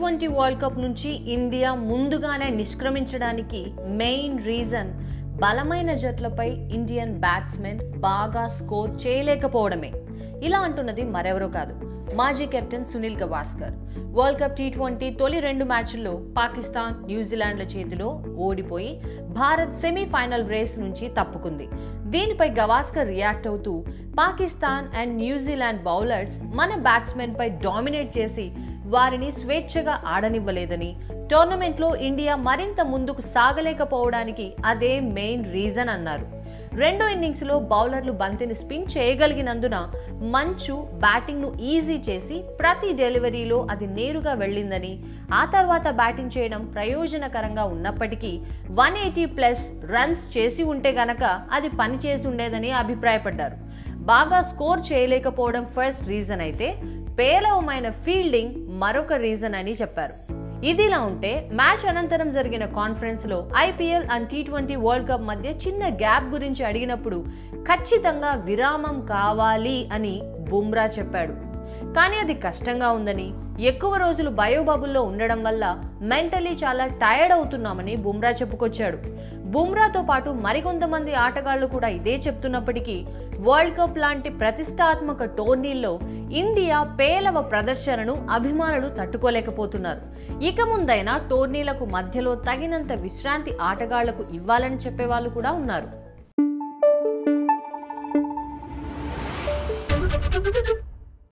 T20 world cup నుంచి India ముందుగానే నిష్క్రమించడానికి main reason బలమైన జట్లపై ఇండియన్ బ్యాట్స్మెన్ బాగా స్కోర్ చేయలేకపోవడమే. ఇలా అంటున్నది మరెవరో కాదు, మాజీ captain Sunil Gavaskar. World cup T20 తొలి 2 మ్యాచ్ల్లో పాకిస్తాన్, న్యూజిలాండ్ల చేతిలో ఓడిపోయి భారత్ సెమీఫైనల్ రేస్ నుంచి తప్పుకుంది. దీనిపై గవాస్కర్ రియాక్ట్ అవుతూ పాకిస్తాన్ అండ్ న్యూజిలాండ్ బౌలర్స్ మన బ్యాట్స్మెన్ పై డామినేట్ చేసి వారిని స్వేచ్ఛగా ఆడనివ్వలేదని, టోర్నమెంట్లో ఇండియా మరింత ముందుకు సాగలేకపోవడానికి అదే మెయిన్ రీజన్ అన్నారు. రెండో ఇన్నింగ్స్లో బౌలర్లు బంతిని స్పిన్ చేయగలిగినందున మంచు బ్యాటింగ్ను ఈజీ చేసి ప్రతి డెలివరీలో అది నేరుగా వెళ్ళిందని, ఆ తర్వాత బ్యాటింగ్ చేయడం ప్రయోజనకరంగా ఉన్నప్పటికీ 180+ రన్స్ చేసి ఉంటే గనక అది పనిచేసి ఉండేదని అభిప్రాయపడ్డారు. బాగా స్కోర్ చేయలేకపోవడం ఫస్ట్ రీజన్ అయితే పేలవమైన ఫీల్డింగ్ మరొక రీజన్ అని చెప్పారు. ఇదిలా ఉంటే మ్యాచ్ అనంతరం జరిగిన కాన్ఫరెన్స్ లో IPL and T20 world cup మధ్య చిన్న గ్యాప్ గురించి అడిగినప్పుడు ఖచ్చితంగా విరామం కావాలి అని బుమ్రా చెప్పాడు. కానీ అది కష్టంగా ఉందని, ఎక్కువ రోజులు బయోబబుల్లో ఉండడం వల్ల మెంటలీ చాలా టైర్డ్ అవుతున్నామని బుమ్రా చెప్పుకొచ్చాడు. బుమ్రాతో పాటు మరికొంతమంది ఆటగాళ్లు కూడా ఇదే చెప్తున్నప్పటికీ వరల్డ్ కప్ లాంటి ప్రతిష్టాత్మక టోర్నీల్లో ఇండియా పేలవ ప్రదర్శనను అభిమానులు తట్టుకోలేకపోతున్నారు. ఇక ముందైనా టోర్నీలకు మధ్యలో తగినంత విశ్రాంతి ఆటగాళ్లకు ఇవ్వాలని చెప్పేవాళ్ళు కూడా ఉన్నారు.